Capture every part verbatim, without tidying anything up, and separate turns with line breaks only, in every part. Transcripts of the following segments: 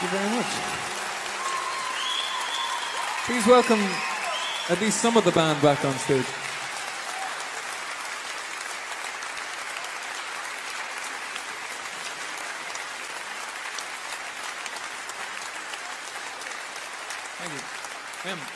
you very much. Please welcome at least some of the band back on stage. Thank you. Um,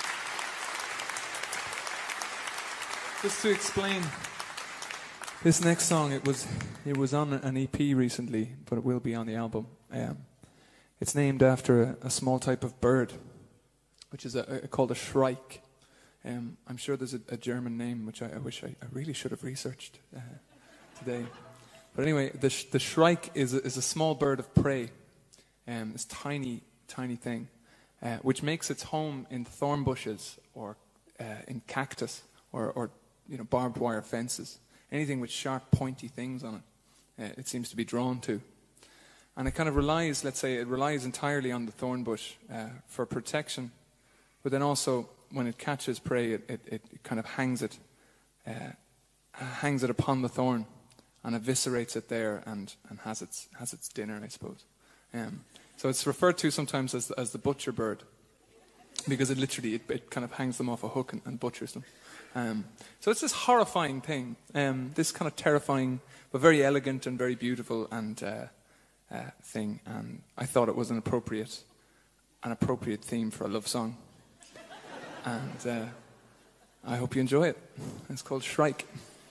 just to explain this next song, it was it was on an E P recently, but it will be on the album. Um, it's named after a, a small type of bird, which is a, a, called a Shrike. Um, I'm sure there's a, a German name, which I, I wish I, I really should have researched uh, today. But anyway, the sh- the Shrike is a, is a small bird of prey, um, this tiny, tiny thing, uh, which makes its home in thorn bushes or uh, in cactus or, or you know barbed wire fences. Anything with sharp, pointy things on it, uh, it seems to be drawn to. And it kind of relies, let's say, it relies entirely on the thorn bush uh, for protection. But then also, when it catches prey, it, it, it kind of hangs it, uh, hangs it upon the thorn, and eviscerates it there, and, and has its has its dinner, I suppose. Um, so it's referred to sometimes as as the butcher bird, because it literally it, it kind of hangs them off a hook and, and butchers them. Um, so it's this horrifying thing, um, this kind of terrifying, but very elegant and very beautiful and uh, uh, thing. And I thought it was an appropriate, an appropriate theme for a love song. And uh, I hope you enjoy it. It's called Shrike.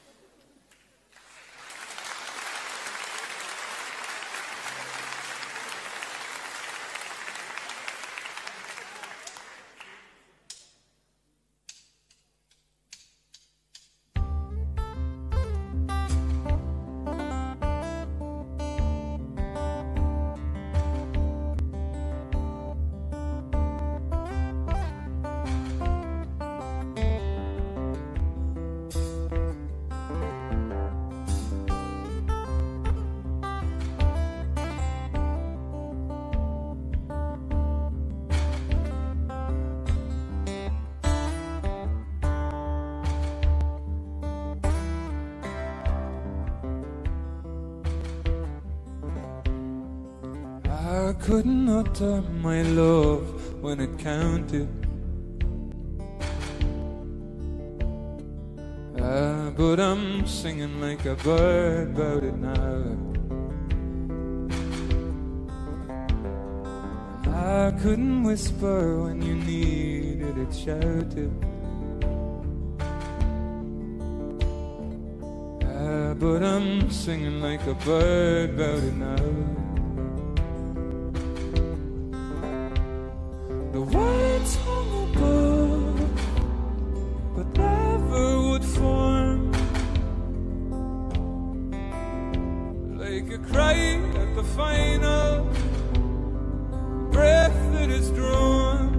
I couldn't utter my love when it counted. Ah, but I'm singing like a bird about it now. I couldn't whisper when you needed it shouted. Ah, but I'm singing like a bird about it now. The words hung above, but never would form, like a cry at the final breath that is drawn.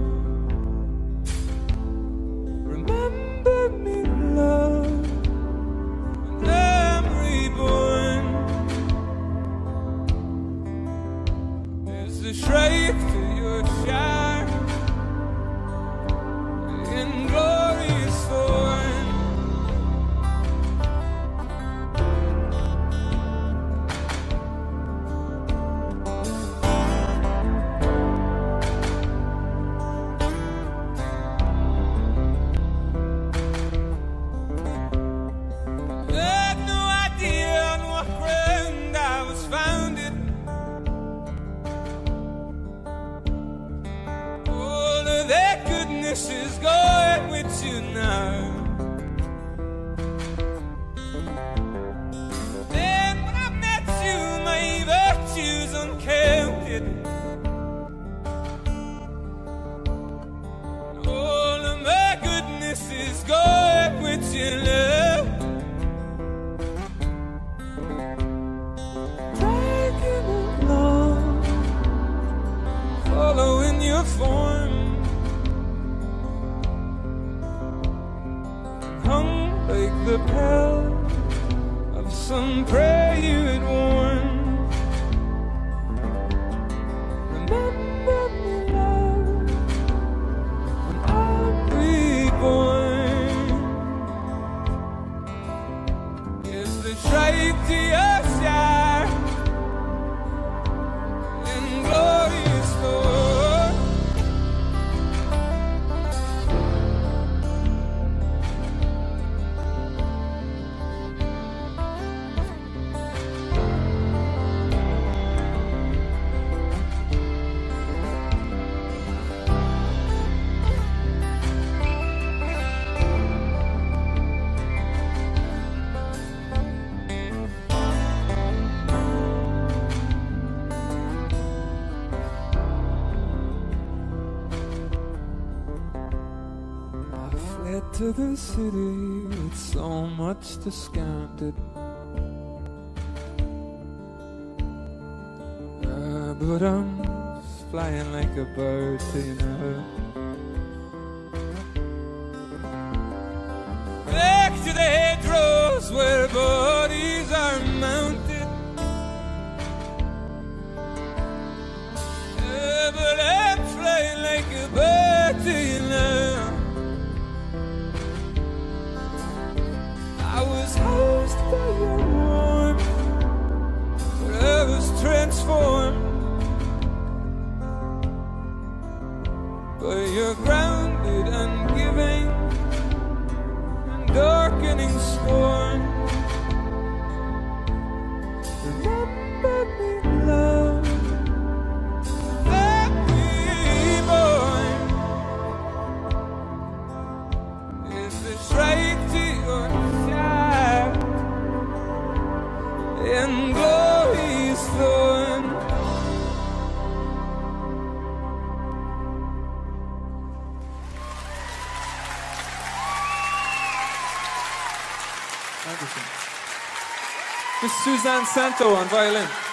Remember me, love, when I'm reborn. There's a shrike to your shadow. Glorious thorn. I had no idea on what ground I was founded. All of that goodness is going with you now. Then when I met you, my virtues uncounted. All of my goodness is going with you, love. Dragging along, following your form. Hung like the pell of some prey you had worn. Remember me, love, when I'm reborn. Is the Shrike to your side in glorious Lord. to the city with so much discounted. Uh, but I'm flying like a bird, do you know? Back to the hedgerows where bodies are mounted. Uh, but I'm flying like a bird, do you know? I was housed by your warmth, but I was transformed. But you're grounded and giving and darkening scorn. Remember me, love, let me born. Is the Shrike to your side in glory's thorn? Miss Suzanne Santo on violin.